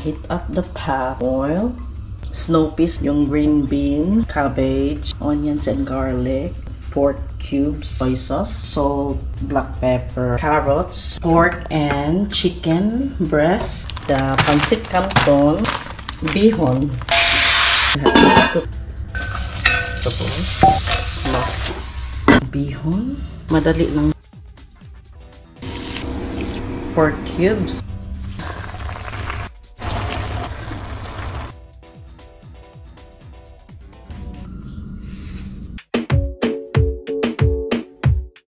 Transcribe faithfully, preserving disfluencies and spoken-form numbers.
heat up the pot. Oil, snow peas, yung green beans, cabbage, onions and garlic, pork cubes, soy sauce, salt, black pepper, carrots, pork and chicken breast, the Pancit Canton Bihon. Tapos, last bihon. Madali lang. Pork cubes.